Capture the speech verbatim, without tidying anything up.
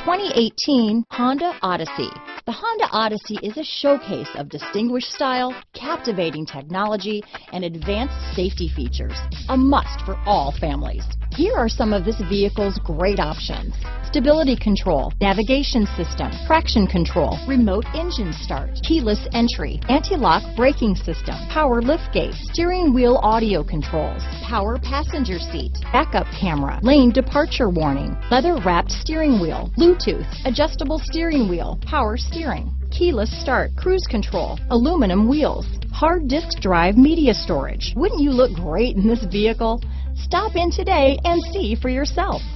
twenty eighteen Honda Odyssey. The Honda Odyssey is a showcase of distinguished style, captivating technology, and advanced safety features. A must for all families. Here are some of this vehicle's great options: stability control, navigation system, traction control, remote engine start, keyless entry, anti-lock braking system, power liftgate, steering wheel audio controls, power passenger seat, backup camera, lane departure warning, leather-wrapped steering wheel, Bluetooth, adjustable steering wheel, power steering, keyless start, cruise control, aluminum wheels, hard disk drive media storage. Wouldn't you look great in this vehicle? Stop in today and see for yourself.